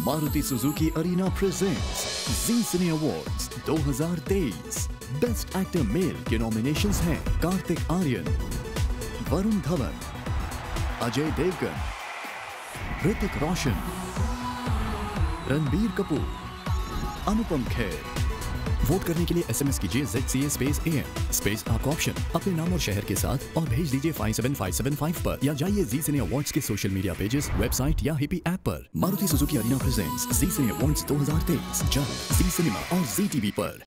Maruti Suzuki Arena presents Zee Cine Awards 2023। Best actor male के nominations हैं Kartik Aaryan, Varun Dhawan, Ajay Devgn, Hrithik Roshan, Ranbir Kapoor, Anupam Kher. Vote करने के लिए SMS कीजिए ZCA AM स्पेस आपका ऑप्शन अपने नाम और शहर के साथ और भेज दीजिए 57575 पर, या जाइए Zee Cine अवार्ड्स के सोशल मीडिया पेजेस, वेबसाइट या हिपी ऐप पर। Maruti Suzuki Arena presents Zee Cine awards 2023 जल्द Zee सिनेमा और Zee TV पर।